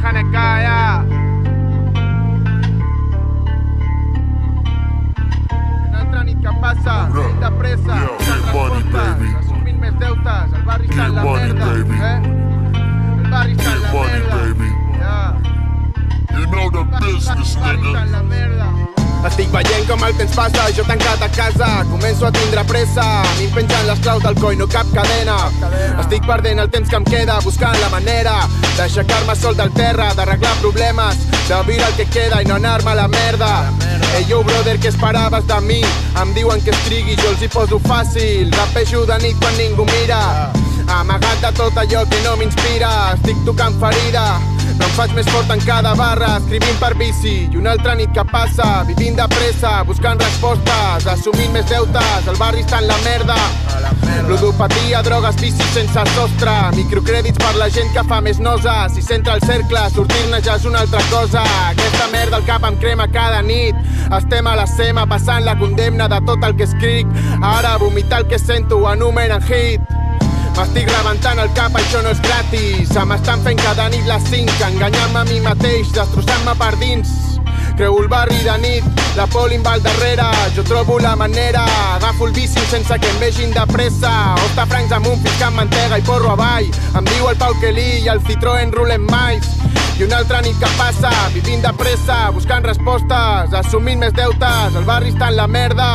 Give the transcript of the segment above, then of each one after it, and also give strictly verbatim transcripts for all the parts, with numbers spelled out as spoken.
N K, ja. Una altra nit que passa, nit de pressa, buscant respostes, assumint més deutes, el barri està en la merda, eh? El barri està en la merda, ja. You know the business, nigga. Estic veient com el temps passa, jo tancat a casa, començo a tindre pressa, a mi em pengen les claus del coll, no cap cadena. Estic perdent el temps que em queda, buscant la manera d'aixecar-me sol del terra, d'arreglar problemes, de viure el que queda i no anar-me a la merda. Ei, yo, brother, què esperaves de mi? Em diuen que escrigui, jo els hi poso fàcil, rapejo de nit quan ningú mira, amagat de tot allò que no m'inspira, estic tocant ferida, no em faig més fort en cada barra, escrivint per bici. I una altra nit que passa, vivint de pressa, buscant respostes, assumint més deutes, el barri està en la merda. Ludopatia, drogues, vicis sense sostre, microcrèdits per la gent que fa més nosa. Si s'entra al cercle, sortir-ne ja és una altra cosa. Aquesta merda al cap em crema cada nit. Estem a la sema, passant la condemna de tot el que escric. Ara vomitar el que sento ho anomenen hit. M'estic rebentant el cap, això no és gratis. Se m'estan fent cada nit les cinc, enganyant-me a mi mateix, destrossant-me per dins. Creu el barri de nit, la poli em va al darrere, jo trobo la manera, agafo el vici sense que em vegin de pressa. Osta francs amunt, fiscant mantega i porro avall, em diu el Pau Kelly i el Citroën Rulem Mais. I una altra nit que passa, vivint de pressa, buscant respostes, assumint més deutes, el barri està en la merda.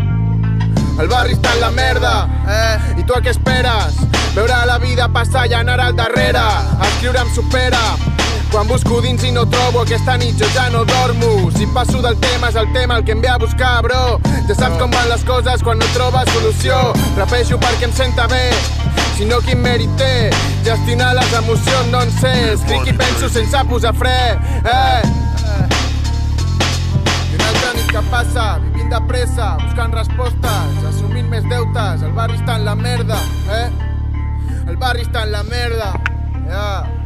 El barri està en la merda, eh? I tu a què esperes? Veure la vida passar i anar al darrere, escriure em supera. Quan busco dins i no trobo, aquesta nit jo ja no dormo. Si passo del tema és el tema el que em ve a buscar, bro. Ja saps com van les coses quan no trobes solució. Rapejo perquè em senta bé, si no quin mèrit té. Gestionar les emocions no en sé, escric i penso sense posar fre, eh? I una altra nit que passa, vivint de pressa, buscant respostes, assumint més deutes, el barri està en la merda, eh? El barri està en la merda, ja.